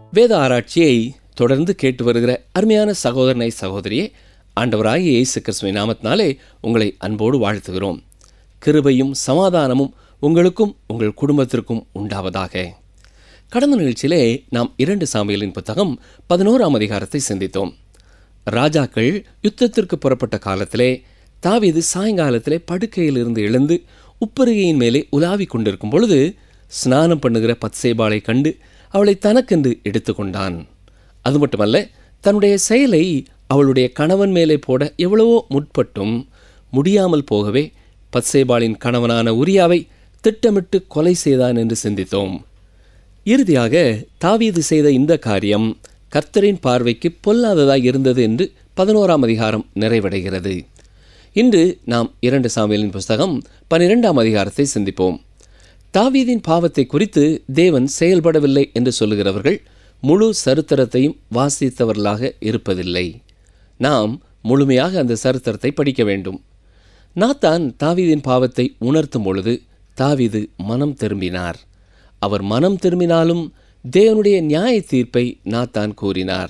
வேத ஆராய்ச்சியை தொடர்ந்து கேட்டு வருகிற அருமையான சகோதரனை சகோதரியே, ஆண்டவராகிய இயேசு கிறிஸ்துவின் நாமத்தினாலே உங்களை அன்போடு வாழ்த்துகிறோம். கிருபையும் சமாதானமும் உங்களுக்கும் உங்கள் குடும்பத்திற்கும் உண்டாவதாக. கடந்த நிகழ்ச்சியிலே நாம் 2 சாமுவேலின் புத்தகம் 11ஆம் அதிகாரத்தை சிந்தித்தோம். ராஜாக்கள் யுத்தத்திற்கு புறப்பட்ட காலத்திலே தாவீது சாயங்காலத்திலே படுக்கையில் இருந்து எழுந்து உப்பருகையின் மேலே உலாவிக் கொண்டிருக்கும் பொழுது ஸ்நானம் பண்ணுகிற பத்சேபாளை கண்டு அவளை தனக்கென்று எடுத்துக்கொண்டான். அது மட்டுமல்ல, தன்னுடைய செயலை அவளுடைய கணவன் மேலே போட எவ்வளவோ முற்பட்டும் முடியாமல் போகவே பத்சேபாளின் கணவனான உரியாவை திட்டமிட்டு கொலை செய்தான் என்று சிந்தித்தோம். இறுதியாக தாவீது செய்த இந்த காரியம் கர்த்தரின் பார்வைக்கு பொல்லாததாய் இருந்தது என்று 11ஆம் அதிகாரம் நிறைவடைகிறது. இன்று நாம் 2 சாமுவேலின் புஸ்தகம் 12ஆம் அதிகாரத்தை சிந்திப்போம். தாவீதின் பாவத்தை குறித்து தேவன் செயல்படவில்லை என்று சொல்லுகிறவர்கள் முழு சரித்திரத்தையும் வாசித்தவர்களாக இருப்பதில்லை. நாம் முழுமையாக அந்த சரித்திரத்தை படிக்க வேண்டும். நாத்தான் தாவீதின் பாவத்தை உணர்த்தும் பொழுது தாவீது மனம் திரும்பினார். அவர் மனம் திரும்பினாலும் தேவனுடைய நியாய தீர்ப்பை நாத்தான் கூறினார்.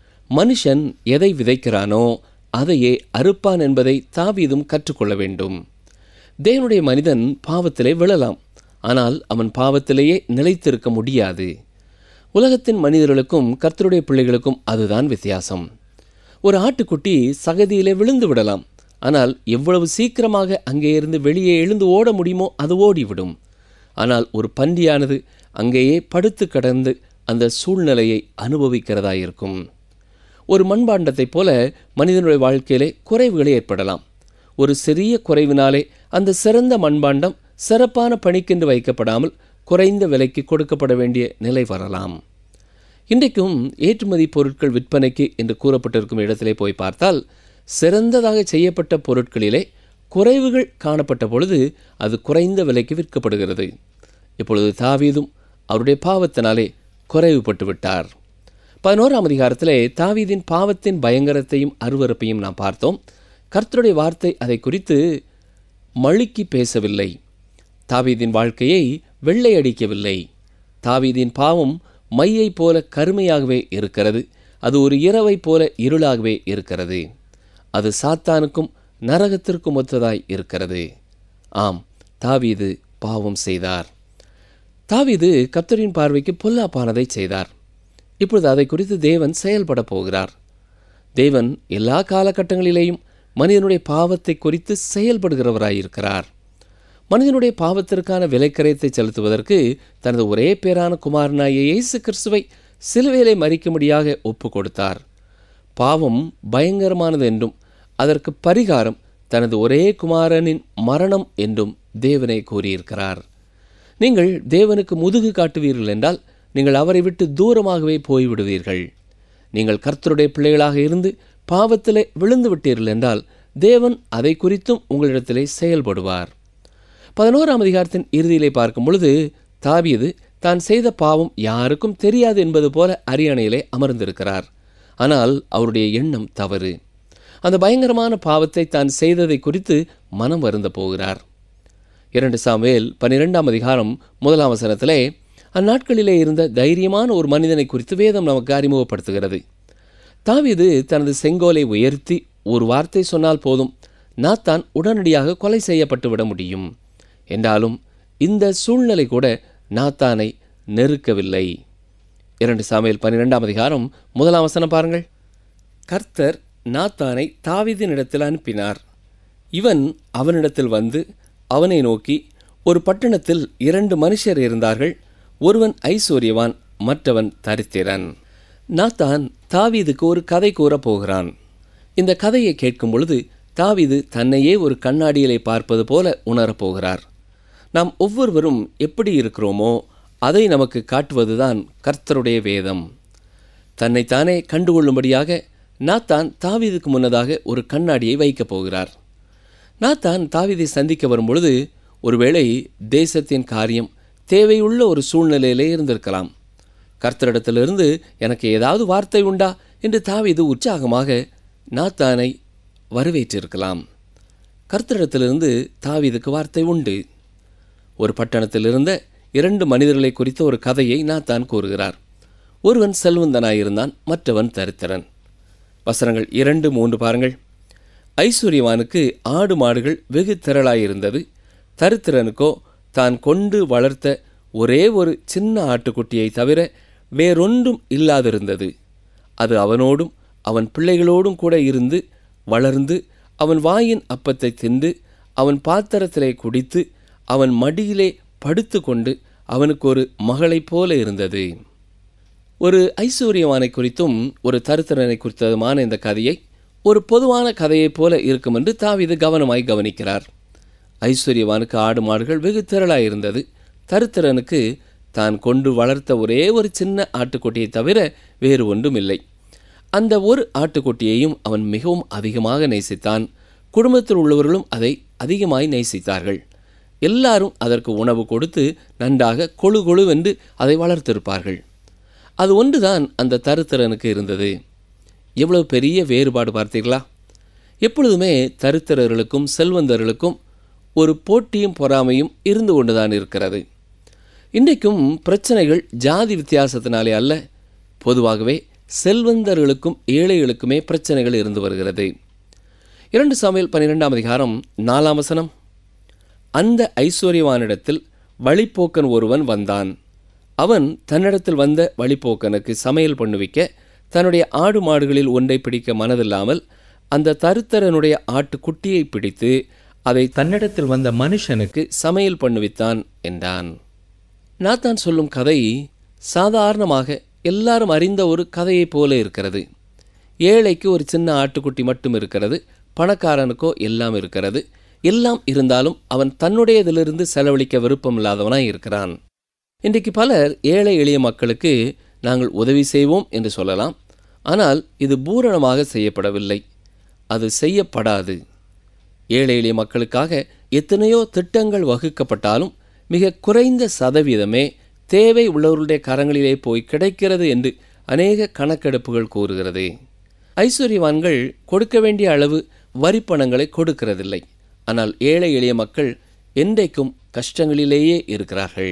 மனுஷன் எதை விதைக்கிறானோ அதையே அறுப்பான் என்பதை தாவீதும் கற்றுக்கொள்ள வேண்டும். தேவனுடைய மனிதன் பாவத்திலே விழலாம், ஆனால் அவன் பாவத்திலேயே நிலைத்திருக்க முடியாது. உலகத்தின் மனிதர்களுக்கும் கர்த்தருடைய பிள்ளைகளுக்கும் அதுதான் வித்தியாசம். ஒரு ஆட்டுக்குட்டி சகதியிலே விழுந்து விடலாம், ஆனால் எவ்வளவு சீக்கிரமாக அங்கே இருந்து வெளியே எழுந்து ஓட முடியுமோ அது ஓடிவிடும். ஆனால் ஒரு பன்றியானது அங்கேயே படுத்து கடந்து அந்த சூழ்நிலையை அனுபவிக்கிறதாயிருக்கும். ஒரு மண்பாண்டத்தைப் போல மனிதனுடைய வாழ்க்கையிலே குறைவுகளே ஏற்படலாம். ஒரு சிறிய குறைவினாலே அந்த சிறந்த மண்பாண்டம் சிறப்பான பணிக்கென்று வைக்கப்படாமல் குறைந்த விலைக்கு கொடுக்கப்பட வேண்டிய நிலை வரலாம். இன்றைக்கும் ஏற்றுமதி பொருட்கள் விற்பனைக்கு என்று கூறப்பட்டிருக்கும் இடத்திலே போய் பார்த்தால் சிறந்ததாக செய்யப்பட்ட பொருட்களிலே குறைவுகள் காணப்பட்ட பொழுது அது குறைந்த விலைக்கு விற்கப்படுகிறது. இப்பொழுது தாவீதும் அவருடைய பாவத்தினாலே குறைவுபட்டு விட்டார். 11ஆம் அதிகாரத்திலே தாவீதின் பாவத்தின் பயங்கரத்தையும் அருவருப்பையும் நாம் பார்த்தோம். கர்த்தருடைய வார்த்தை அதை குறித்து மழுக்கி பேசவில்லை. தாவீதின் வாழ்க்கையை வெள்ளை அடிக்கவில்லை. தாவீதின் பாவம் மையை போல கருமையாகவே இருக்கிறது. அது ஒரு இரவை போல இருளாகவே இருக்கிறது. அது சாத்தானுக்கும் நரகத்திற்கும் ஒத்ததாய் இருக்கிறது. ஆம், தாவீது பாவம் செய்தார். தாவீது கர்த்தரின் பார்வைக்கு பொல்லாப்பானதை செய்தார். இப்பொழுது அதை குறித்து தேவன் செயல்பட போகிறார். தேவன் எல்லா காலகட்டங்களிலேயும் மனிதனுடைய பாவத்தை குறித்து செயல்படுகிறவராயிருக்கிறார். மனிதனுடைய பாவத்திற்கான விலைக்கரையத்தை செலுத்துவதற்கு தனது ஒரே பேரான குமாரனாகிய இயேசு கிறிஸ்துவை சிலுவையிலே மரிக்கும்படியாக ஒப்பு கொடுத்தார். பாவம் பயங்கரமானது என்றும் அதற்கு பரிகாரம் தனது ஒரே குமாரனின் மரணம் என்றும் தேவனே கூறியிருக்கிறார். நீங்கள் தேவனுக்கு முதுகு காட்டுவீர்கள் என்றால் நீங்கள் அவரை விட்டு தூரமாகவே போய்விடுவீர்கள். நீங்கள் கர்த்தருடைய பிள்ளைகளாக இருந்து பாவத்திலே விழுந்து விட்டீர்கள் என்றால் தேவன் அதை குறித்தும் உங்களிடத்திலே செயல்படுவார். 11ஆம் அதிகாரத்தின் இறுதியிலே பார்க்கும் பொழுது தாவீது தான் செய்த பாவம் யாருக்கும் தெரியாது என்பது போல அரியணையிலே அமர்ந்திருக்கிறார். ஆனால் அவருடைய எண்ணம் தவறு. அந்த பயங்கரமான பாவத்தை தான் செய்ததை குறித்து மனம் வருந்த போகிறார். 2 சாமுவேல் 12ஆம் அதிகாரம் 1ஆம் வசனத்திலே அந்நாட்களிலே இருந்த தைரியமான ஒரு மனிதனை குறித்து வேதம் நமக்கு அறிமுகப்படுத்துகிறது. தாவீது தனது செங்கோலை உயர்த்தி ஒரு வார்த்தை சொன்னால் போதும், நாத்தான் உடனடியாக கொலை செய்யப்பட்டு விட முடியும். என்றாலும் இந்த சூழ்நிலை கூட நாத்தானை நெருக்கவில்லை. 2 சாமுவேல் 12ஆம் அதிகாரம் 1ஆம் வசனம் பாருங்கள். கர்த்தர் நாத்தானை தாவீதினிடத்தில் அனுப்பினார். இவன் அவனிடத்தில் வந்து அவனை நோக்கி, ஒரு பட்டணத்தில் 2 மனுஷர் இருந்தார்கள், ஒருவன் ஐஸ்வர்யவான், மற்றவன் தரித்திரன். நாத்தான் தாவீதுக்கு ஒரு கதை கூறப் போகிறான். இந்த கதையை கேட்கும் பொழுது தாவீது தன்னையே ஒரு கண்ணாடியிலே பார்ப்பது போல உணரப்போகிறார். நாம் ஒவ்வொருவரும் எப்படி இருக்கிறோமோ அதை நமக்கு காட்டுவதுதான் கர்த்தருடைய வேதம். தன்னைத்தானே கண்டுகொள்ளும்படியாக நாத்தான் தாவீதுக்கு முன்னதாக ஒரு கண்ணாடியை வைக்கப் போகிறார். நாத்தான் தாவீதை சந்திக்க வரும்பொழுது ஒருவேளை தேசத்தின் காரியம் தேவையுள்ள ஒரு சூழ்நிலையிலே இருந்திருக்கலாம். கர்த்தரிடத்திலிருந்து எனக்கு ஏதாவது வார்த்தை உண்டா என்று தாவீது உற்சாகமாக நாத்தானை வரவேற்றிருக்கலாம். கர்த்தரிடத்திலிருந்து தாவீதுக்கு வார்த்தை உண்டு. ஒரு பட்டணத்தில் இருந்த 2 மனிதர்களை குறித்த ஒரு கதையை நாத்தான் கூறுகிறார். ஒருவன் செல்வந்தனாயிருந்தான், மற்றவன் தரித்திரன். வசனங்கள் 2, 3 பாருங்கள். ஐஸ்வர்யவானுக்கு ஆடு மாடுகள் வெகு திரளாயிருந்தது. தரித்திரனுக்கோ தான் கொண்டு வளர்த்த ஒரே ஒரு சின்ன ஆட்டுக்குட்டியை தவிர வேறொன்றும் இல்லாதிருந்தது. அது அவனோடும் அவன் பிள்ளைகளோடும் கூட இருந்து வளர்ந்து அவன் வாயின் அப்பத்தை தின்று அவன் பாத்திரத்திலே குடித்து அவன் மடியிலே படுத்து கொண்டு அவனுக்கு ஒரு மகளைப் போல இருந்தது. ஒரு ஐஸ்வர்யவானை குறித்தும் ஒரு தரித்திரனை குறித்ததுமான இந்த கதையை ஒரு பொதுவான கதையைப் போல இருக்கும் என்று தாவீது கவனமாய் கவனிக்கிறார். ஐஸ்வர்யவானுக்கு ஆடு மாடுகள் வெகு திரளாயிருந்தது. தரித்திரனுக்கு தான் கொண்டு வளர்த்த ஒரே ஒரு சின்ன ஆட்டுக்குட்டியை தவிர வேறு ஒன்றும் இல்லை. அந்த ஒரு ஆட்டுக்குட்டியையும் அவன் மிகவும் அதிகமாக நேசித்தான். குடும்பத்தில் உள்ளவர்களும் அதை அதிகமாய் நேசித்தார்கள். எல்லாரும் அதற்கு உணவு கொடுத்து நன்றாக கொழு கொழுவென்று அதை வளர்த்திருப்பார்கள். அது ஒன்றுதான் அந்த தரித்திரனுக்கு இருந்தது. எவ்வளவு பெரிய வேறுபாடு பார்த்தீர்களா? எப்பொழுதுமே தரித்திரர்களுக்கும் செல்வந்தர்களுக்கும் ஒரு போட்டியும் பொறாமையும் இருந்து கொண்டுதான் இருக்கிறது. இன்றைக்கும் பிரச்சனைகள் ஜாதி வித்தியாசத்தினாலே அல்ல, பொதுவாகவே செல்வந்தர்களுக்கும் ஏழைகளுக்குமே பிரச்சனைகள் இருந்து வருகிறது. 2 சாமுவேல் 12ஆம் அதிகாரம் 4ஆம் வசனம். அந்த ஐஸ்வர்யவானிடத்தில் வழிப்போக்கன் ஒருவன் வந்தான். அவன் தன்னிடத்தில் வந்த வழிப்போக்கனுக்கு சமையல் பண்ணுவிக்க தன்னுடைய ஆடு மாடுகளில் ஒன்றை பிடிக்க மனதில்லாமல் அந்த தரித்திரனுடைய ஆட்டுக்குட்டியை பிடித்து அதை தன்னிடத்தில் வந்த மனுஷனுக்கு சமையல் பண்ணுவித்தான் என்றான். நாத்தான் சொல்லும் கதை சாதாரணமாக எல்லாரும் அறிந்த ஒரு கதையைப் போல இருக்கிறது. ஏழைக்கு ஒரு சின்ன ஆட்டுக்குட்டி மட்டும் இருக்கிறது, பணக்காரனுக்கோ எல்லாம் இருக்கிறது. எல்லாம் இருந்தாலும் அவன் தன்னுடையதிலிருந்து செலவழிக்க விருப்பம் இல்லாதவனாய் இருக்கிறான். இன்றைக்கு பலர் ஏழை எளிய மக்களுக்கு நாங்கள் உதவி செய்வோம் என்று சொல்லலாம். ஆனால் இது பூரணமாக செய்யப்படவில்லை, அது செய்யப்படாது. ஏழை எளிய மக்களுக்காக எத்தனையோ திட்டங்கள் வகுக்கப்பட்டாலும் மிக குறைந்த சதவீதமே தேவை உள்ளவர்களுடைய கரங்களிலே போய் கிடைக்கிறது என்று அநேக கணக்கெடுப்புகள் கூறுகிறது. ஐஸ்வர்யவான்கள் கொடுக்க வேண்டிய அளவு வரிப்பணங்களை கொடுக்கிறதில்லை. ஆனால் ஏழை எளிய மக்கள் என்றைக்கும் கஷ்டங்களிலேயே இருக்கிறார்கள்.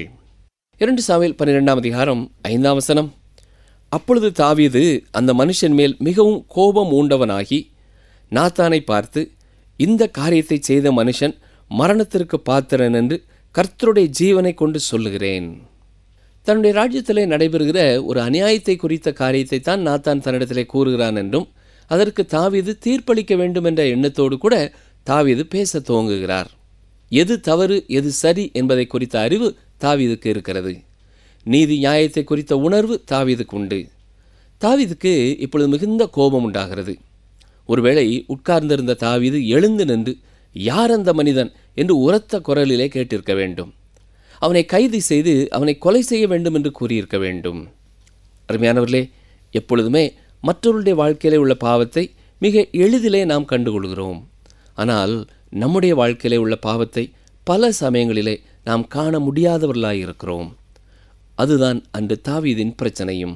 2 சாமுவேல் 12ஆம் அதிகாரம் 5ஆம் வசனம். அப்பொழுது தாவீது அந்த மனுஷன் மேல் மிகவும் கோபம் ஊண்டவனாகி நாத்தானை பார்த்து, இந்த காரியத்தை செய்த மனுஷன் மரணத்திற்கு பாத்திரன் என்று கர்த்தருடைய ஜீவனை கொண்டு சொல்லுகிறேன். தன்னுடைய ராஜ்யத்திலே நடைபெறுகிற ஒரு அநியாயத்தை குறித்த காரியத்தை தான் நாத்தான் தன்னிடத்திலே கூறுகிறான் என்றும் அதற்கு தாவீது தீர்ப்பளிக்க வேண்டும் என்ற எண்ணத்தோடு கூட தாவீது பேச துவங்குகிறார். எது தவறு எது சரி என்பதை குறித்த அறிவு தாவீதுக்கு இருக்கிறது. நீதி நியாயத்தை குறித்த உணர்வு தாவீதுக்கு உண்டு. தாவீதுக்கு இப்பொழுது மிகுந்த கோபம் உண்டாகிறது. ஒருவேளை உட்கார்ந்திருந்த தாவீது எழுந்து நின்று, யார் அந்த மனிதன் என்று உரத்த குரலிலே கேட்டிருக்க வேண்டும். அவனை கைது செய்து அவனை கொலை செய்ய வேண்டும் என்று கூறியிருக்க வேண்டும். அருமையானவர்களே, எப்பொழுதுமே மற்றவருடைய வாழ்க்கையிலே உள்ள பாவத்தை மிக எளிதிலே நாம் கண்டுகொள்கிறோம். ஆனால் நம்முடைய வாழ்க்கையிலே உள்ள பாவத்தை பல சமயங்களிலே நாம் காண முடியாதவர்களாயிருக்கிறோம். அதுதான் அன்று தாவீதின் பிரச்சனையும்.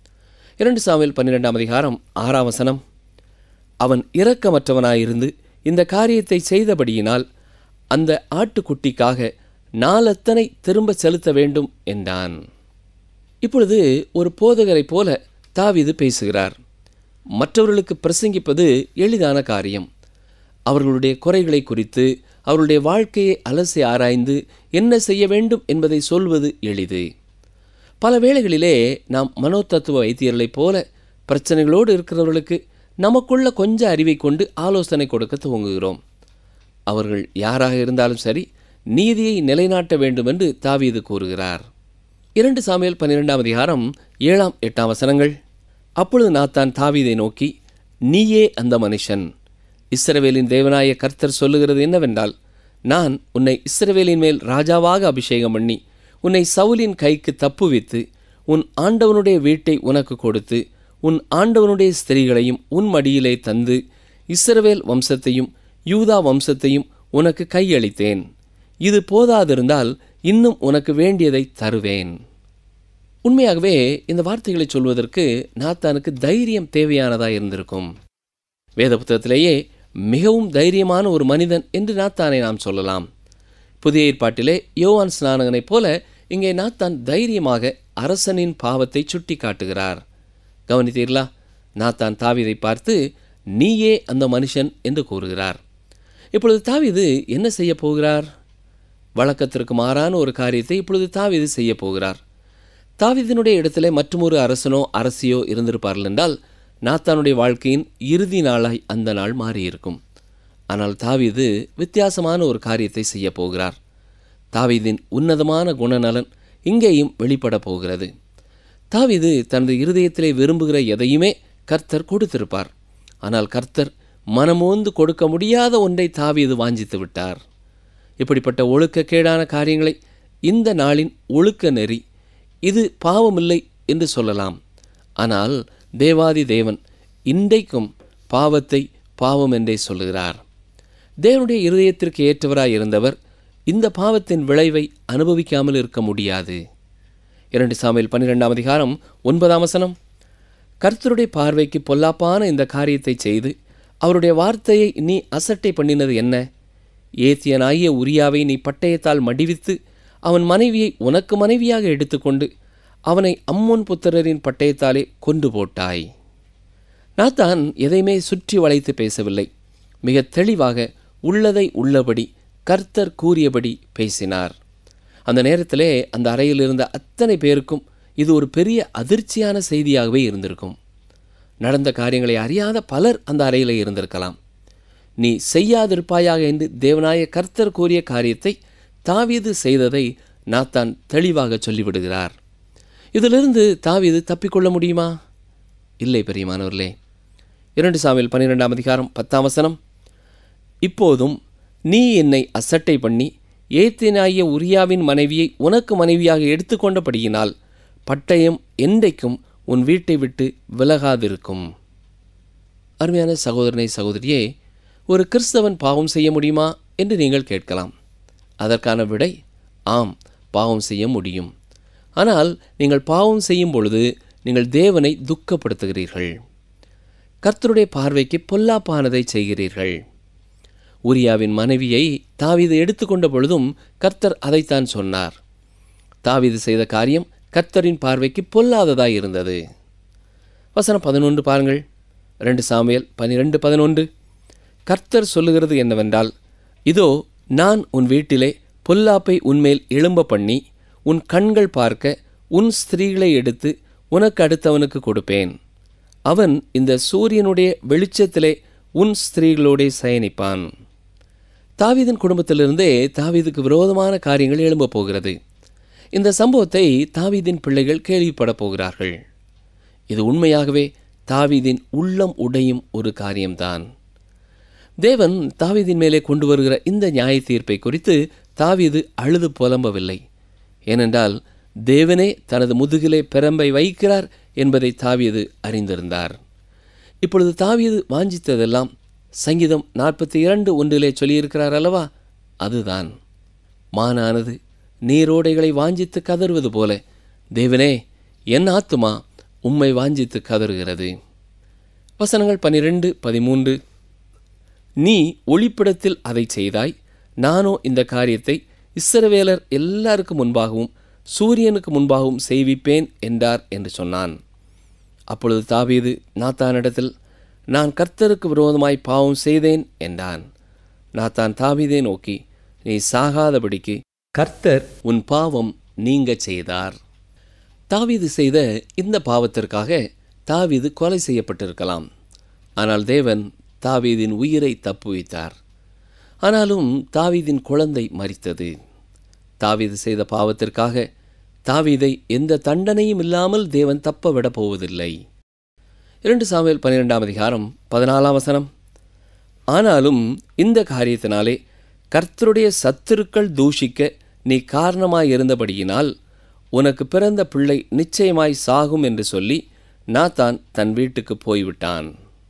2 சாமுவேல் 12ஆம் அதிகாரம் 6ஆம் வசனம். அவன் இரக்கமற்றவனாயிருந்து இந்த காரியத்தை செய்தபடியினால் அந்த ஆட்டுக்குட்டிக்காக நாளத்தனை திரும்ப செலுத்த வேண்டும் என்றான். இப்பொழுது ஒரு போதகரை போல தாவீது பேசுகிறார். மற்றவர்களுக்கு பிரசங்கிப்பது எளிதான காரியம். அவர்களுடைய குறைகளை குறித்து அவர்களுடைய வாழ்க்கையை அலசி ஆராய்ந்து என்ன செய்ய வேண்டும் என்பதை சொல்வது எளிது. பல வேளைகளிலே நாம் மனோதத்துவ வைத்தியர்களைப் போல பிரச்சனைகளோடு இருக்கிறவர்களுக்கு நமக்குள்ள கொஞ்ச அறிவை கொண்டு ஆலோசனை கொடுக்க துவங்குகிறோம். அவர்கள் யாராக இருந்தாலும் சரி, நீதியை நிலைநாட்ட வேண்டும் என்று தாவீது கூறுகிறார். 2 சாமுவேல் 12ஆம் அதிகாரம் 7ஆம் 8ஆம் வசனங்கள். அப்பொழுது நாத்தான் தாவீதை நோக்கி, நீயே அந்த மனுஷன். இஸ்ரவேலின் தேவனாய கர்த்தர் சொல்லுகிறது என்னவென்றால், நான் உன்னை இஸ்ரவேலின் மேல் ராஜாவாக அபிஷேகம் பண்ணி உன்னை சவுலின் கைக்கு தப்புவித்து உன் ஆண்டவனுடைய வீட்டை உனக்கு கொடுத்து உன் ஆண்டவனுடைய ஸ்திரீகளையும் உன் மடியிலே தந்து இஸ்ரவேல் வம்சத்தையும் யூதா வம்சத்தையும் உனக்கு கையளித்தேன். இது போதாதிருந்தால் இன்னும் உனக்கு வேண்டியதை தருவேன். உண்மையாகவே இந்த வார்த்தைகளை சொல்வதற்கு நாத்தானுக்கு தைரியம் தேவையானதாக இருந்திருக்கும். வேத புத்தகத்திலேயே மிகவும் தைரியமான ஒரு மனிதன் என்று நாத்தானை நாம் சொல்லலாம். புதிய ஏற்பாட்டிலே யோவான் ஸ்நானகனைப் போல இங்கே நாத்தான் தைரியமாக அரசனின் பாவத்தை சுட்டி காட்டுகிறார். கவனித்தீர்களா? நாத்தான் தாவீதை பார்த்து, நீயே அந்த மனுஷன் என்று கூறுகிறார். இப்பொழுது தாவீது என்ன செய்ய போகிறார்? வழக்கத்திற்கு மாறான ஒரு காரியத்தை இப்பொழுது தாவீது செய்ய போகிறார். தாவீதினுடைய இடத்திலே மற்றொரு அரசனோ அரசியோ இருந்திருப்பார்கள் என்றால் நாத்தானுடைய வாழ்க்கையின் இறுதி நாளாய் அந்த நாள் மாறியிருக்கும். ஆனால் தாவீது வித்தியாசமான ஒரு காரியத்தை செய்ய போகிறார். தாவீதின் உன்னதமான குணநலன் இங்கேயும் வெளிப்பட போகிறது. தாவீது தனது இருதயத்திலே விரும்புகிற எதையுமே கர்த்தர் கொடுத்திருப்பார். ஆனால் கர்த்தர் மனமோந்து கொடுக்க முடியாத ஒன்றை தாவீது வாஞ்சித்து விட்டார். இப்படிப்பட்ட ஒழுக்கக்கேடான காரியங்களை இந்த நாளின் ஒழுக்க நெறி இது பாவமில்லை என்று சொல்லலாம். ஆனால் தேவாதி தேவன் இன்றைக்கும் பாவத்தை பாவம் என்றே சொல்லுகிறார். தேவனுடைய இருதயத்திற்கு ஏற்றவராய் இருந்தவர் இந்த பாவத்தின் விளைவை அனுபவிக்காமல் இருக்க முடியாது. 2 சாமுவேல் 12ஆம் அதிகாரம் 9ஆம் வசனம், கர்த்தருடைய பார்வைக்கு பொல்லாப்பான இந்த காரியத்தை செய்து அவருடைய வார்த்தையை நீ அசட்டை பண்ணினது என்ன? ஏத்தியனாகிய உரியாவை நீ பட்டயத்தால் மடிவித்து அவன் மனைவியை உனக்கு மனைவியாக எடுத்துக்கொண்டு அவனை அம்மோன் புத்திரரின் பட்டயத்தாலே கொண்டு போட்டாய். நாத்தான் எதையுமே சுற்றி வளைத்து பேசவில்லை. மிக தெளிவாக உள்ளதை உள்ளபடி கர்த்தர் கூறியபடி பேசினார். அந்த நேரத்திலே அந்த அறையில் இருந்த அத்தனை பேருக்கும் இது ஒரு பெரிய அதிர்ச்சியான செய்தியாகவே இருந்திருக்கும். நடந்த காரியங்களை அறியாத பலர் அந்த அறையில் இருந்திருக்கலாம். நீ செய்யாதிருப்பாயாக என்று தேவனாய கர்த்தர் கூறிய காரியத்தை தாவீது செய்ததை நாத்தான் தெளிவாக சொல்லிவிடுகிறார். இதிலிருந்து தாவீது தப்பிக்கொள்ள முடியுமா? இல்லை பிரியமானவர்களே. 2 சாமுவேல் 12ஆம் அதிகாரம் 10ஆம் வசனம், இப்போதும் நீ என்னை அசட்டை பண்ணி ஏத்தியனாகிய உரியாவின் மனைவியை உனக்கு மனைவியாக எடுத்துக்கொண்டபடியினால் பட்டயம் என்றைக்கும் உன் வீட்டை விட்டு விலகாதிருக்கும். அருமையான சகோதரனை சகோதரியே, ஒரு கிறிஸ்தவன் பாவம் செய்ய முடியுமா என்று நீங்கள் கேட்கலாம். அதற்கான விடை ஆம், பாவம் செய்ய முடியும். ஆனால் நீங்கள் பாவம் செய்யும் பொழுது நீங்கள் தேவனை துக்கப்படுத்துகிறீர்கள். கர்த்தருடைய பார்வைக்கு பொல்லாப்பானதை செய்கிறீர்கள். உரியாவின் மனைவியை தாவீது எடுத்துக்கொண்ட பொழுதும் கர்த்தர் அதைத்தான் சொன்னார். தாவீது செய்த காரியம் கர்த்தரின் பார்வைக்கு பொல்லாததாய் இருந்தது. வசனம் 11 பாருங்கள். 2 சாமுவேல் 12:11, கர்த்தர் சொல்லுகிறது என்னவென்றால், இதோ நான் உன் வீட்டிலே பொல்லாப்பை உன்மேல் எழும்ப பண்ணி உன் கண்கள் பார்க்க உன் ஸ்திரீகளை எடுத்து உனக்கு அடுத்தவனுக்கு கொடுப்பேன். அவன் இந்த சூரியனுடைய வெளிச்சத்திலே உன் ஸ்திரீகளோடே சயனிப்பான். தாவீதின் குடும்பத்திலிருந்தே தாவீதுக்கு விரோதமான காரியங்கள் எழும்பப் போகிறது. இந்த சம்பவத்தை தாவீதின் பிள்ளைகள் கேள்விப்பட போகிறார்கள். இது உண்மையாகவே தாவீதின் உள்ளம் உடையும் ஒரு காரியம்தான். தேவன் தாவீதின் மேலே கொண்டு வருகிற இந்த நியாய தீர்ப்பை குறித்து தாவீது அழுது புலம்பவில்லை. ஏனென்றால் தேவனே தனது முதுகிலே பிரம்பை வைக்கிறார் என்பதை தாவீது அறிந்திருந்தார். இப்பொழுது தாவீது வாஞ்சித்ததெல்லாம் சங்கீதம் 42:1 சொல்லியிருக்கிறார் அல்லவா? அதுதான், மானானது நீரோடைகளை வாஞ்சித்து கதறுவது போல தேவனே என் ஆத்துமா உம்மை வாஞ்சித்து கதறுகிறது. வசனங்கள் 12, 13, நீ ஒளிப்பிடத்தில் அதை செய்தாய், நானோ இந்த காரியத்தை இஸ்ரவேலர் எல்லாருக்கும் முன்பாகவும் சூரியனுக்கு முன்பாகவும் செய்விப்பேன் என்றார் என்று சொன்னான். அப்பொழுது தாவீது நாத்தானிடத்தில், நான் கர்த்தருக்கு விரோதமாய் பாவம் செய்தேன் என்றான். நாத்தான் தாவீதை நோக்கி, நீ சாகாதபடிக்கு கர்த்தர் உன் பாவம் நீங்க செய்தார். தாவீது செய்த இந்த பாவத்திற்காக தாவீது கொலை செய்யப்பட்டிருக்கலாம். ஆனால் தேவன் தாவீதின் உயிரை தப்புவித்தார். ஆனாலும் தாவீதின் குழந்தை மரித்தது. தாவீது செய்த பாவத்திற்காக தாவீதை எந்த தண்டனையும் இல்லாமல் தேவன் தப்ப விடப் போவதில்லை. 2 சாமுவேல் 12ஆம் அதிகாரம் 14ஆம் வசனம், ஆனாலும் இந்த காரியத்தினாலே கர்த்தருடைய சத்துருக்கள் தூஷிக்க நீ காரணமாயிருந்தபடியினால் உனக்கு பிறந்த பிள்ளை நிச்சயமாய் சாகும் என்று சொல்லி நாத்தான் தன் வீட்டுக்கு போய்விட்டான்.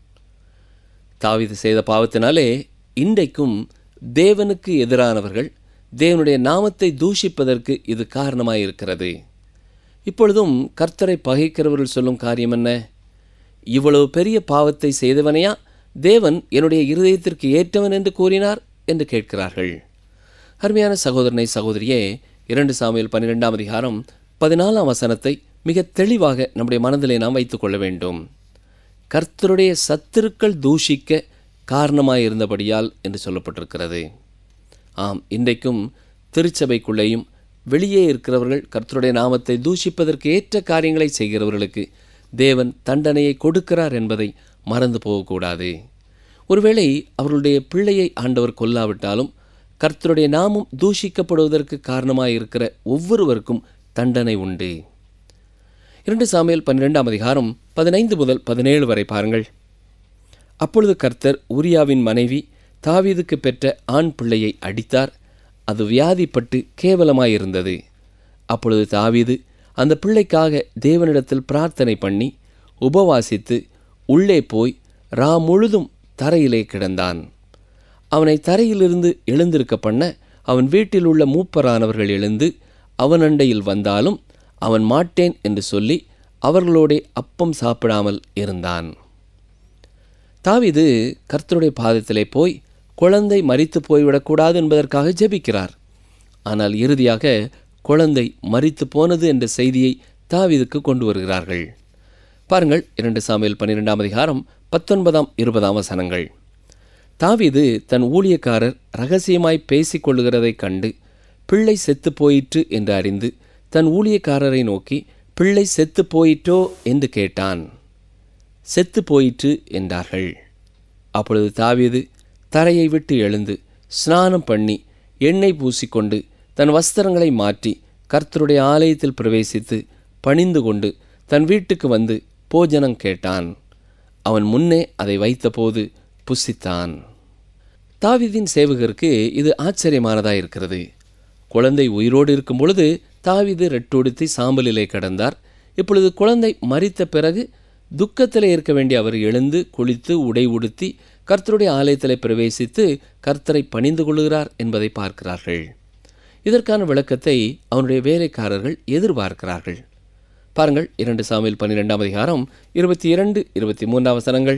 தாவீது செய்த பாவத்தினாலே இன்றைக்கும் தேவனுக்கு எதிரானவர்கள் தேவனுடைய நாமத்தை தூஷிப்பதற்கு இது காரணமாயிருக்கிறது. இப்பொழுதும் கர்த்தரை பகைக்கிறவர்கள் சொல்லும் காரியம் என்ன? இவ்வளவு பெரிய பாவத்தை செய்தவனையா தேவன் என்னுடைய இருதயத்திற்கு ஏற்றவன் என்று கூறினார் என்று கேட்கிறார்கள். அருமையான சகோதரனை சகோதரியே, 2 சாமுவேல் 12ஆம் அதிகாரம் 14ஆம் வசனத்தை மிக தெளிவாக நம்முடைய மனதிலே நாம் வைத்துக் கொள்ள வேண்டும். கர்த்தருடைய சத்துருக்கள் தூஷிக்க காரணமாயிருந்தபடியால் என்று சொல்லப்பட்டிருக்கிறது. ஆம், இன்றைக்கும் திருச்சபைக்குள்ளேயும் வெளியே இருக்கிறவர்கள் கர்த்தருடைய நாமத்தை தூஷிப்பதற்கு ஏற்ற காரியங்களை செய்கிறவர்களுக்கு தேவன் தண்டனையை கொடுக்கிறார் என்பதை மறந்து போகக்கூடாது. ஒருவேளை அவர்களுடைய பிள்ளையை ஆண்டவர் கொல்லாவிட்டாலும் கர்த்தருடைய நாமம் தூஷிக்கப்படுவதற்கு காரணமாயிருக்கிற ஒவ்வொருவருக்கும் தண்டனை உண்டு. 2 சாமுவேல் 12ஆம் அதிகாரம் 15 முதல் 17 வரை பாருங்கள். அப்பொழுது கர்த்தர் உரியாவின் மனைவி தாவீதுக்கு பெற்ற ஆண் பிள்ளையை அடித்தார். அது வியாதிப்பட்டு கேவலமாயிருந்தது. அப்பொழுது தாவீது அந்த பிள்ளைக்காக தேவனிடத்தில் பிரார்த்தனை பண்ணி உபவாசித்து உள்ளே போய் முழுதும் தரையிலே கிடந்தான். அவனை தரையிலிருந்து எழுந்திருக்க பண்ண அவன் வீட்டில் உள்ள மூப்பரானவர்கள் எழுந்து அவன் அண்டையில் வந்தாலும் அவன் மாட்டேன் என்று சொல்லி அவர்களோடே அப்பம் சாப்பிடாமல் இருந்தான். தாவீது கர்த்தருடைய பாதத்திலே போய் குழந்தை மரித்து போய்விடக்கூடாது என்பதற்காக ஜெபிக்கிறார். ஆனால் இறுதியாக குழந்தை மரித்து போனது என்ற செய்தியை தாவீதுக்கு கொண்டு வருகிறார்கள். பாருங்கள், 2 சாமுவேல் 12ஆம் அதிகாரம் 19, 20 வசனங்கள். தாவீது தன் ஊழியக்காரர் இரகசியமாய் பேசிக் கொள்ளுகிறதைக் கண்டு பிள்ளை செத்து போயிற்று என்று அறிந்து தன் ஊழியக்காரரை நோக்கி, பிள்ளை செத்து போயிற்றோ என்று கேட்டான். செத்து போயிற்று என்றார்கள். அப்பொழுது தாவீது தரையை விட்டு எழுந்து ஸ்நானம் பண்ணி எண்ணெய் பூசிக்கொண்டு தன் வஸ்திரங்களை மாற்றி கர்த்தருடைய ஆலயத்தில் பிரவேசித்து பணிந்து கொண்டு தன் வீட்டுக்கு வந்து போஜனம் கேட்டான். அவன் முன்னே அதை வைத்தபோது புசித்தான். தாவீதின் சேவகருக்கு இது ஆச்சரியமானதாக இருக்கிறது. குழந்தை உயிரோடு இருக்கும் பொழுது தாவீது ரெட்டுடுத்தி சாம்பலிலே கிடந்தார். இப்பொழுது குழந்தை மரித்த பிறகு துக்கத்திலே இருக்க வேண்டிய அவர் எழுந்து குளித்து உடை உடுத்தி கர்த்தருடைய ஆலயத்திலே பிரவேசித்து கர்த்தரை பணிந்து கொள்கிறார் என்பதை பார்க்கிறார்கள். இதற்கான விளக்கத்தை அவனுடைய வேலைக்காரர்கள் எதிர்பார்க்கிறார்கள். பாருங்கள், 2 சாமுவேல் 12ஆம் அதிகாரம் 22, 23 வசனங்கள்.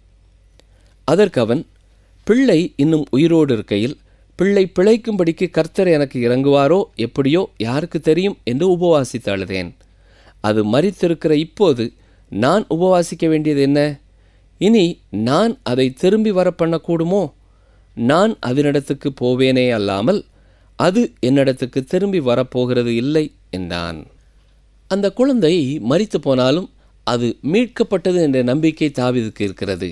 அதற்கு அவன், பிள்ளை இன்னும் உயிரோடு இருக்கையில் பிள்ளை பிழைக்கும்படிக்கு கர்த்தர் எனக்கு இறங்குவாரோ எப்படியோ யாருக்கு தெரியும் என்று உபவாசித்து அழுதேன். அது மரித்திருக்கிற இப்போது நான் உபவாசிக்க வேண்டியது என்ன? இனி நான் அதை திரும்பி வர பண்ணக்கூடுமோ? நான் அதனிடத்துக்கு போவேனே அல்லாமல் அது என்னிடத்துக்கு திரும்பி வரப்போகிறது இல்லை என்றான். அந்த குழந்தை மரித்து போனாலும் அது மீட்கப்பட்டது என்ற நம்பிக்கை தாவீதுக்கு இருக்கிறது.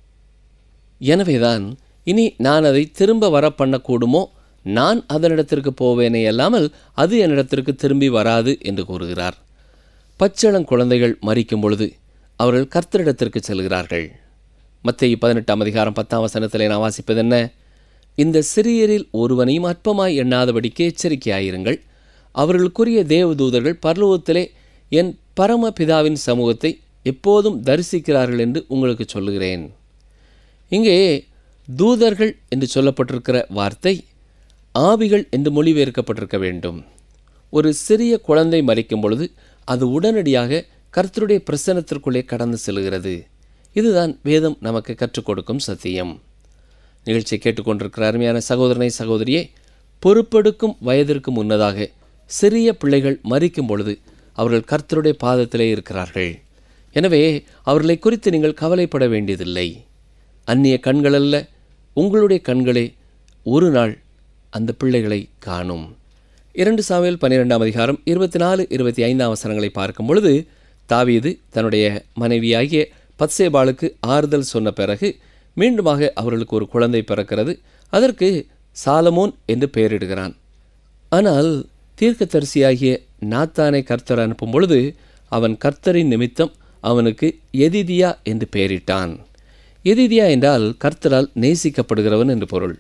எனவேதான் இனி நான் அதை திரும்ப வர பண்ணக்கூடுமோ, நான் அதனிடத்திற்கு போவேனே அல்லாமல் அது என்னிடத்திற்கு திரும்பி வராது என்று கூறுகிறார். பச்சிளம் குழந்தைகள் மரிக்கும் பொழுது அவர்கள் கர்த்தரிடத்திற்கு செல்கிறார்கள். மத்தேயு 18ஆம் அதிகாரம் 10ஆம் வசனத்திலே நான் வாசிப்பது என்ன? இந்த சிறியரில் ஒருவனையும் அற்பமாய் எண்ணாதபடிக்கு எச்சரிக்கையாயிருங்கள். அவர்களுக்குரிய தேவதூதர்கள் பரலோகத்திலே என் பரம பிதாவின் சமூகத்தை எப்போதும் தரிசிக்கிறார்கள் என்று உங்களுக்கு சொல்லுகிறேன். இங்கே தூதர்கள் என்று சொல்லப்பட்டிருக்கிற வார்த்தை ஆவிகள் என்று மொழிபெயர்க்கப்பட்டிருக்க வேண்டும். ஒரு சிறிய குழந்தை மரிக்கும் பொழுது அது உடனடியாக கர்த்தருடைய பிரசன்னத்திற்குள்ளே கடந்து செல்கிறது. இதுதான் வேதம் நமக்கு கற்றுக் கொடுக்கும் சத்தியம். நிகழ்ச்சியை கேட்டுக்கொண்டிருக்கிற அருமையான சகோதரனை சகோதரியே, பொறுப்பெடுக்கும் வயதிற்கு முன்னதாக சிறிய பிள்ளைகள் மரிக்கும் பொழுது அவர்கள் கர்த்தருடைய பாதத்திலே இருக்கிறார்கள். எனவே அவர்களை குறித்து நீங்கள் கவலைப்பட வேண்டியதில்லை. அந்நிய கண்களல்ல, உங்களுடைய கண்களே ஒரு நாள் அந்த பிள்ளைகளை காணும். 2 சாமுவேல் 12ஆம் அதிகாரம் 24, 25 வசனங்களை பார்க்கும் பொழுது தாவீது தன்னுடைய மனைவியாகிய பத்சேபாளுக்கு ஆறுதல் சொன்ன பிறகு மீண்டுமாக அவர்களுக்கு ஒரு குழந்தை பிறக்கிறது. அதற்கு சாலமோன் என்று பெயரிடுகிறான். ஆனால் தீர்க்கதரிசியாகிய நாத்தானை கர்த்தர் அனுப்பும் பொழுது அவன் கர்த்தரின் நிமித்தம் அவனுக்கு எதிதியா என்று பெயரிட்டான். எதிதியா என்றால் கர்த்தரால் நேசிக்கப்படுகிறவன் என்று பொருள்.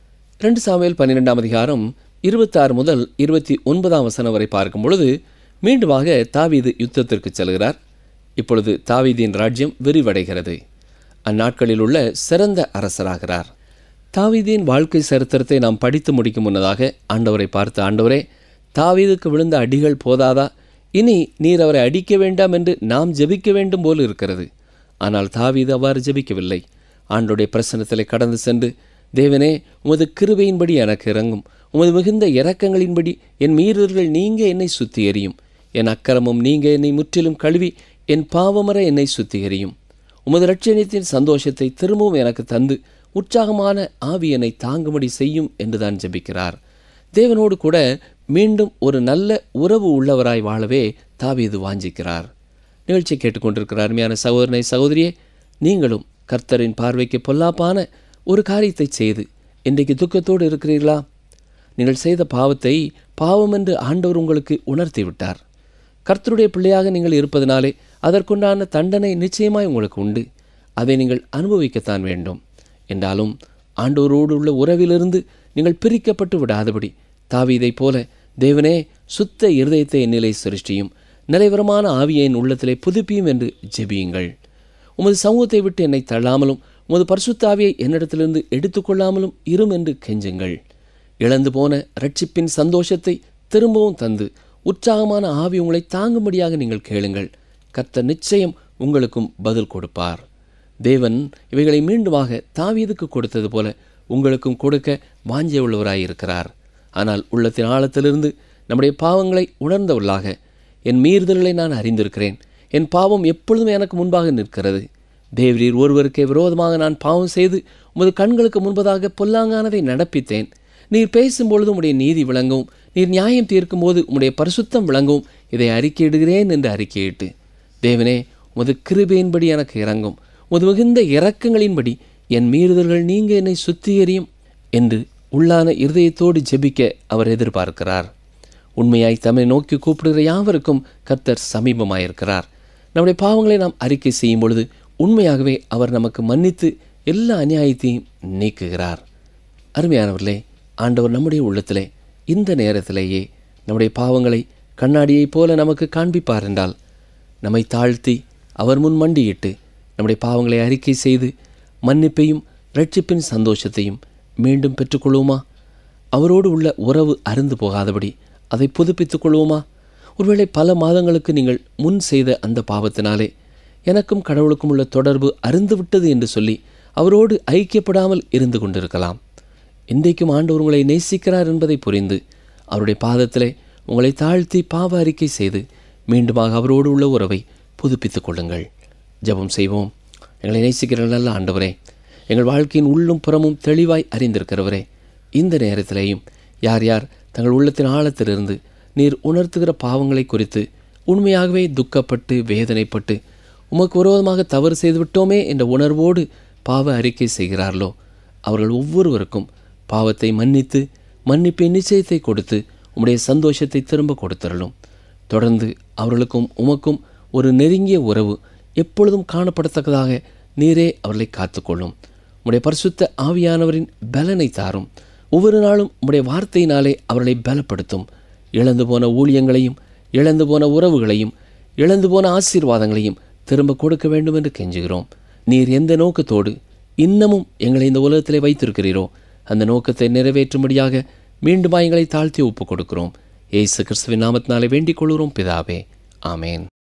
2 சாமுவேல் 12ஆம் அதிகாரம் 26 முதல் 29 வசனம் வரை பார்க்கும் பொழுது மீண்டுமாக தாவீது யுத்தத்திற்கு செல்கிறார். இப்பொழுது தாவீதின் ராஜ்யம் விரிவடைகிறது. அந்நாட்களில் உள்ள சிறந்த அரசராகிறார். தாவீதின் வாழ்க்கை சரித்திரத்தை நாம் படித்து முடிக்கும் முன்னதாக ஆண்டவரை பார்த்து, ஆண்டவரே, தாவீதுக்கு விழுந்த அடிகள் போதாதா? இனி நீர் அவரை அடிக்க வேண்டாம் என்று நாம் ஜெபிக்க வேண்டும் போல் இருக்கிறது. ஆனால் தாவீது அவ்வாறு ஜெபிக்கவில்லை. ஆண்டவருடைய பிரசன்னத்திலே கடந்து சென்று, தேவனே, உமது கிருபையின்படி எனக்கு இறங்கும், உமது மிகுந்த இரக்கங்களின்படி என் மீறல்கள் நீங்க என்னை சுத்திகரியும். என் அக்கிரமம் நீங்க என்னை முற்றிலும் கழுவி என் பாவமர என்னை சுத்திகரியும். உமது இரட்சணியத்தின் சந்தோஷத்தை திரும்பவும் எனக்கு தந்து உற்சாகமான ஆவி என்னை தாங்கும்படி செய்யும் என்றுதான் ஜெபிக்கிறார். தேவனோடு கூட மீண்டும் ஒரு நல்ல உறவு உள்ளவராய் வாழவே தாவீது வாஞ்சிக்கிறார். நிகழ்ச்சியை கேட்டுக்கொண்டிருக்கிற அருமையான சகோதரனை சகோதரியே, நீங்களும் கர்த்தரின் பார்வைக்கு பொல்லாப்பான ஒரு காரியத்தை செய்து இன்றைக்கு துக்கத்தோடு இருக்கிறீர்களா? நீங்கள் செய்த பாவத்தை பாவம் என்று ஆண்டவர் உங்களுக்கு உணர்த்தி விட்டார். கர்த்தருடைய பிள்ளையாக நீங்கள் இருப்பதனாலே அதற்குண்டான தண்டனை நிச்சயமாய் உங்களுக்கு உண்டு. அதை நீங்கள் அனுபவிக்கத்தான் வேண்டும். என்றாலும் ஆண்டவரோடு உள்ள உறவிலிருந்து நீங்கள் பிரிக்கப்பட்டு விடாதபடி தாவீதைப் போல, தேவனே சுத்த இருதயத்தை என்னிலே சிருஷ்டியும், நிலைவரமான ஆவியை என் உள்ளத்திலே புதுப்பியும் என்று ஜெபியுங்கள். உமது சமூகத்தை விட்டு என்னை தள்ளாமலும் உமது பரிசுத்த ஆவியை என்னிடத்திலிருந்து எடுத்துக்கொள்ளாமலும் இரும் என்று கெஞ்சுங்கள். இழந்து போன இரட்சிப்பின் சந்தோஷத்தை திரும்பவும் தந்து உற்சாகமான ஆவி உங்களை தாங்கும்படியாக நீங்கள் கேளுங்கள். கர்த்தர் நிச்சயம் உங்களுக்கும் பதில் கொடுப்பார். தேவன் இவைகளை மீண்டுமாக தாவீதுக்கு கொடுத்தது போல உங்களுக்கும் கொடுக்க வாஞ்சை உள்ளவராயிருக்கிறார். ஆனால் உள்ளத்தின் ஆழத்திலிருந்து நம்முடைய பாவங்களை உணர்ந்தவர்களாக, என் மீறுதல்களை நான் அறிந்திருக்கிறேன், என் பாவம் எப்பொழுதும் எனக்கு முன்பாக நிற்கிறது, தேவரீர் ஒருவருக்கே விரோதமாக நான் பாவம் செய்து உமது கண்களுக்கு முன்பதாக பொல்லாங்கானதை நடப்பித்தேன். நீர் பேசும்பொழுது உம்முடைய நீதி விளங்கவும், நீர் நியாயம் தீர்க்கும் போது உம்முடைய பரிசுத்தம் விளங்கவும் இதை அறிக்கையிடுகிறேன் என்று அறிக்கையிட்டு, தேவனே உமது கிருபையின்படி எனக்கு இறங்கும், உமது மிகுந்த இரக்கங்களின்படி என் மீறுதல்கள் நீங்க என்னை சுத்திகரியும் என்று உள்ளான இருதயத்தோடு ஜெபிக்க அவர் எதிர்பார்க்கிறார். உண்மையாய் தம்மை நோக்கி கூப்பிடுகிற யாவருக்கும் கர்த்தர் சமீபமாயிருக்கிறார். நம்முடைய பாவங்களை நாம் அறிக்கை செய்யும் பொழுது உண்மையாகவே அவர் நமக்கு மன்னித்து எல்லா அநியாயத்தையும் நீக்குகிறார். அருமையானவர்களே, ஆண்டவர் நம்முடைய உள்ளத்திலே இந்த நேரத்திலேயே நம்முடைய பாவங்களை கண்ணாடியைப் போல நமக்கு காண்பிப்பார் என்றால், நம்மை தாழ்த்தி அவர் முன் மண்டியிட்டு நம்முடைய பாவங்களை அறிக்கை செய்து மன்னிப்பையும் இரட்சிப்பின் சந்தோஷத்தையும் மீண்டும் பெற்றுக்கொள்வோமா? அவரோடு உள்ள உறவு அருந்து போகாதபடி அதை புதுப்பித்துக் கொள்வோமா? ஒருவேளை பல மாதங்களுக்கு நீங்கள் முன் செய்த அந்த பாவத்தினாலே எனக்கும் கடவுளுக்கும் உள்ள தொடர்பு அருந்துவிட்டது என்று சொல்லி அவரோடு ஐக்கியப்படாமல் இருந்து கொண்டிருக்கலாம். இன்றைக்கும் ஆண்டவர் உங்களை நேசிக்கிறார் என்பதை புரிந்து அவருடைய பாதத்திலே உங்களை தாழ்த்தி பாவ அறிக்கை செய்து மீண்டுமாக அவரோடு உள்ள உறவை புதுப்பித்துக் கொள்ளுங்கள். ஜெபம் செய்வோம். எங்களை நேசிக்கிற நல்ல ஆண்டவரே, எங்கள் வாழ்க்கையின் உள்ளும் புறமும் தெளிவாய் அறிந்திருக்கிறவரே, இந்த நேரத்திலேயும் யார் யார் தங்கள் உள்ளத்தின் ஆழத்திலிருந்து நீர் உணர்த்துகிற பாவங்களை குறித்து உண்மையாகவே துக்கப்பட்டு வேதனைப்பட்டு உமக்கு விரோதமாக தவறு செய்துவிட்டோமே என்ற உணர்வோடு பாவ அறிக்கை செய்கிறார்களோ, அவர்கள் ஒவ்வொருவருக்கும் பாவத்தை மன்னித்து மன்னிப்பின் நிச்சயத்தை கொடுத்து உம்முடைய சந்தோஷத்தை திரும்ப கொடுத்தரலும். தொடர்ந்து அவர்களுக்கும் உமக்கும் ஒரு நெருங்கிய உறவு எப்பொழுதும் காணப்படத்தக்கதாக நீரே அவர்களை காத்துக்கொள்ளும். உம்முடைய பரிசுத்த ஆவியானவரின் பலனை தாரும். ஒவ்வொரு நாளும் உம்முடைய வார்த்தையினாலே அவர்களை பலப்படுத்தும். இழந்து போன ஊழியங்களையும், இழந்து போன உறவுகளையும், இழந்து போன ஆசீர்வாதங்களையும் திரும்ப கொடுக்க வேண்டும் என்று கெஞ்சுகிறோம். நீர் எந்த நோக்கத்தோடு இன்னமும் எங்களை இந்த உலகத்திலே வைத்திருக்கிறீரோ அந்த நோக்கத்தை நிறைவேற்றும்படியாக மீண்டும் எங்களை தாழ்த்தி ஒப்புக் கொடுக்கிறோம். இயேசு கிறிஸ்துவின் நாமத்தினாலே வேண்டிக் கொள்கிறோம் பிதாவே. ஆமேன்.